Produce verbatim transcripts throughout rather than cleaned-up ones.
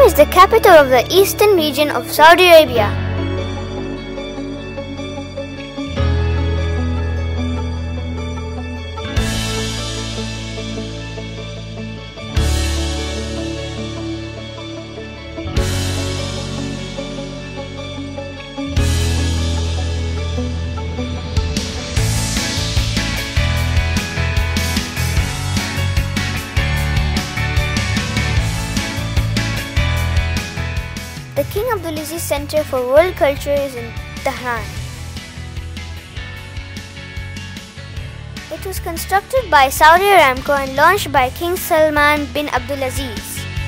Dammam is the capital of the eastern region of Saudi Arabia. The King Abdulaziz Center for World Culture is in Dhahran. It was constructed by Saudi Aramco and launched by King Salman bin Abdulaziz.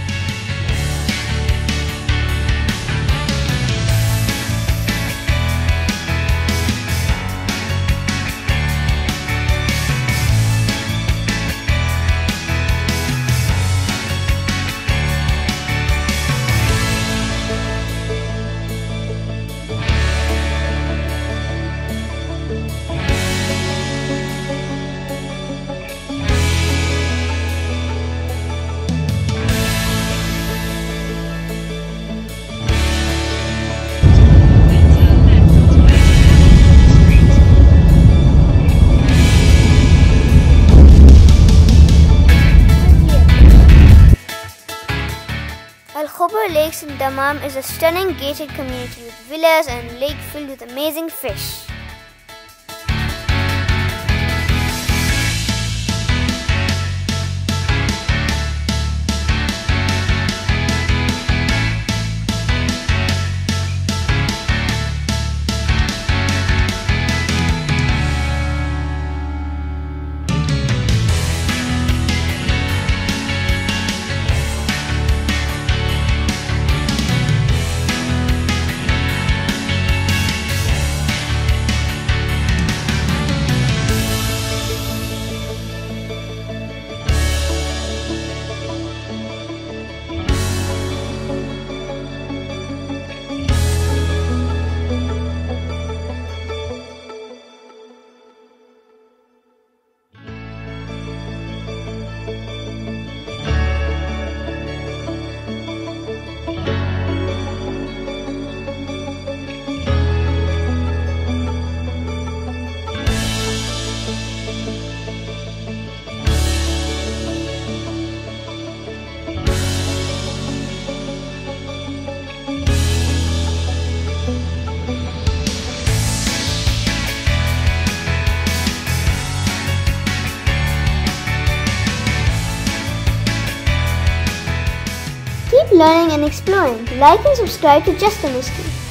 Khobar Lakes in Dammam is a stunning gated community with villas and lake filled with amazing fish. Keep learning and exploring. Like and subscribe to Just M S K.